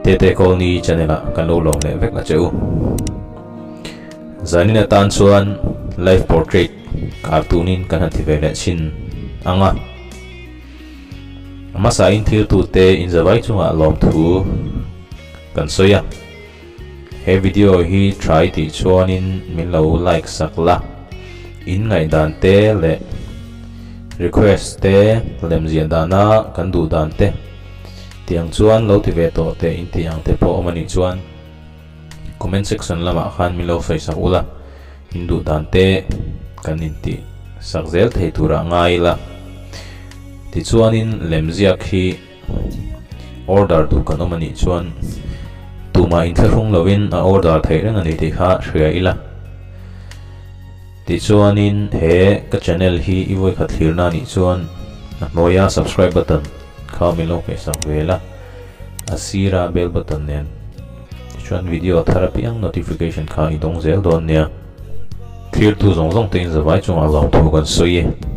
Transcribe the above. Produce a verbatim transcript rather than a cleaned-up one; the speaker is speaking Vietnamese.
tete call ni channel kan lo lom le vek la cheu zanina tan chuan live portrait cartoonin kan hathi ve le chin anga masa in thir tu te in zawai chunga lom thu kan soya he video hi try ti chuanin min lo like sakla in ngai dan te le request te lem zian dana kan du dan te tiang chuan lo ti ve to te in tiang te po mani chuan comment section lama khan mi lo fai sak ula hindu dan te kan in ti sak zel thei tura ngai la ti chuanin lem ziak hi order du kan mani chuan tuma in thlung lovin a order thei rang ani ti kha hria ila ti chuanin he ka channel hi iwoi khat thirna ni chuan noya subscribe button kha mi lo pe sak vela asira bell button nen chuan video therapy ang notification kha idong zel don nia thir tu zong zong te in zawai chunga lom thu kan soye